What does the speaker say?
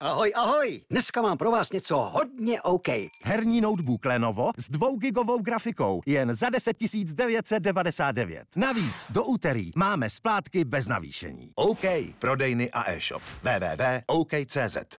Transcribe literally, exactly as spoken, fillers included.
Ahoj, ahoj! Dneska mám pro vás něco hodně OK. Herní notebook Lenovo s dvougigovou grafikou jen za deset tisíc devět set devadesát devět. Navíc do úterý máme splátky bez navýšení. OK, prodejny a e-shop. w w w tečka OK tečka cz